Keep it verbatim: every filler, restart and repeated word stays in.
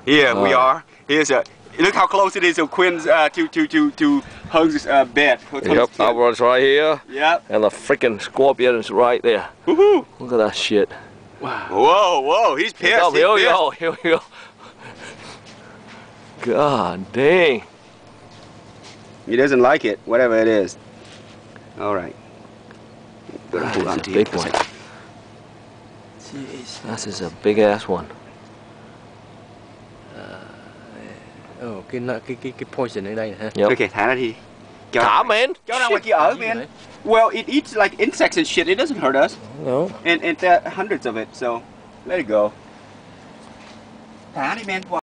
Here we Uh. are. Here's a. Look how close it is to Quinn's uh, to to to to Hung's uh, bed. Yep, Alvaro's right here. Yep. And the freaking scorpion is right there. Woohoo! Look at that shit. Wow. Whoa, whoa, he's pissed. Oh, he's here we pissed. go. Here we go. God dang. He doesn't like it, whatever it is. All right. Ah, that's a big one. This is a big ass one. Ồ, cái cái cái cái poison ở đây hả? Yep. Okay, thả ra đi. Thả, man. Cho ra ngoài kia ở, man. Well, it eats like insects and shit. It doesn't hurt us. No. And, and there are hundreds of it, so let it go. Thả đi, man.